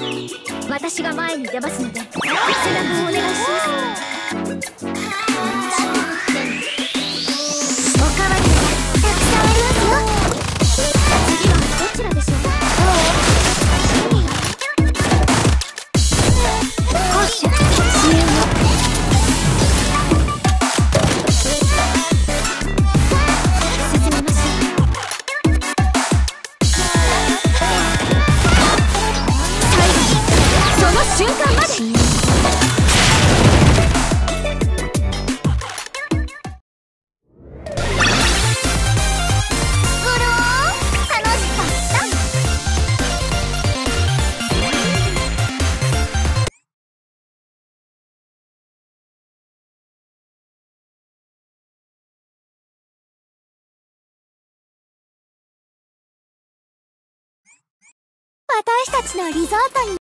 私が前に出ますので背中をお願いします。おかわりたくさんありますよ。次はどちらでしょうか。攻守支援を進めましょう。その瞬間まで。私たちのリゾートに